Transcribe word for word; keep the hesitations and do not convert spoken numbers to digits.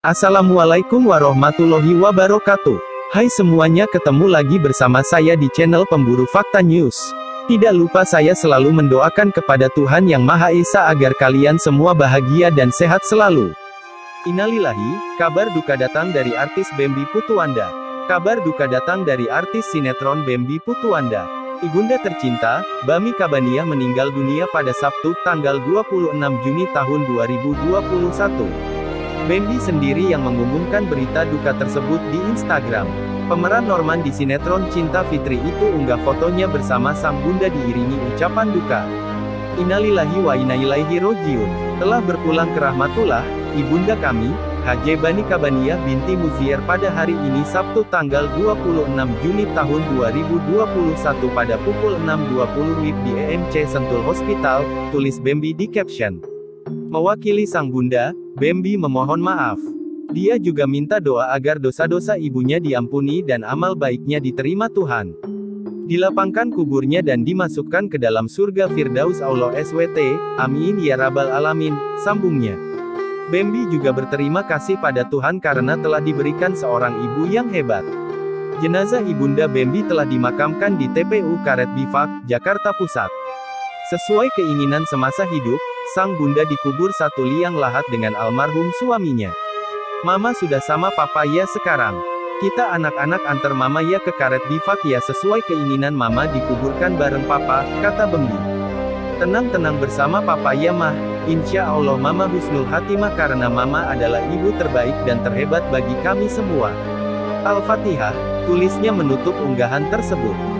Assalamualaikum warahmatullahi wabarakatuh. Hai semuanya, ketemu lagi bersama saya di channel Pemburu Fakta News. Tidak lupa saya selalu mendoakan kepada Tuhan Yang Maha Esa agar kalian semua bahagia dan sehat selalu. Innalillahi, kabar duka datang dari artis Bemby Putuwanda. Kabar duka datang dari artis sinetron Bemby Putuwanda. Ibunda tercinta, Bami Kabaniah meninggal dunia pada Sabtu, tanggal dua puluh enam Juni tahun dua ribu dua puluh satu. Bemby sendiri yang mengumumkan berita duka tersebut di Instagram. Pemeran Norman di sinetron Cinta Fitri itu unggah fotonya bersama sang bunda diiringi ucapan duka. Innalillahi wa inna ilaihi rojiun. Telah berpulang ke rahmatullah, ibunda kami, H J Bani Kabaniah binti Muzier pada hari ini Sabtu tanggal dua puluh enam Juni tahun dua ribu dua puluh satu pada pukul enam dua puluh W I B di E M C Sentul Hospital, tulis Bemby di caption. Mewakili sang bunda, Bemby memohon maaf. Dia juga minta doa agar dosa-dosa ibunya diampuni dan amal baiknya diterima Tuhan. Dilapangkan kuburnya dan dimasukkan ke dalam surga Firdaus Allah S W T, amin ya rabbal alamin, sambungnya. Bemby juga berterima kasih pada Tuhan karena telah diberikan seorang ibu yang hebat. Jenazah ibunda Bemby telah dimakamkan di T P U Karet Bifak, Jakarta Pusat. Sesuai keinginan semasa hidup, sang bunda dikubur satu liang lahat dengan almarhum suaminya. Mama sudah sama papa ya sekarang. Kita anak-anak antar mama ya ke Karet Bifak ya, sesuai keinginan mama dikuburkan bareng papa, kata Bemby. Tenang-tenang bersama papa ya mah, insya Allah mama husnul hatimah karena mama adalah ibu terbaik dan terhebat bagi kami semua. Al-Fatihah, tulisnya menutup unggahan tersebut.